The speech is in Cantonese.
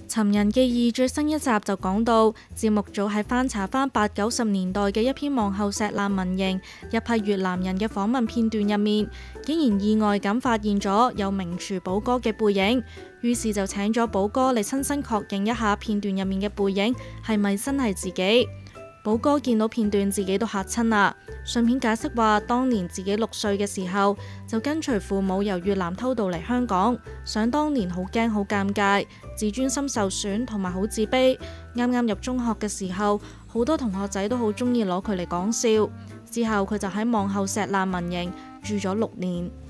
尋人記2最新一集就講到，節目組喺翻查翻80、90年代嘅一篇望后石難民營一批越南人嘅訪問片段入面，竟然意外咁發現咗有名廚寶哥嘅背影，於是就請咗寶哥嚟親身確認一下片段入面嘅背影係咪真係自己。寶哥見到片段自己都嚇親啦，順便解釋話當年自己6歲嘅時候就跟隨父母由越南偷渡嚟香港，想當年好驚好尷尬，自尊心受損同埋好自卑。啱啱入中學嘅時候，好多同學仔都好中意攞佢嚟講笑。之後佢就喺望后石難民營住咗6年。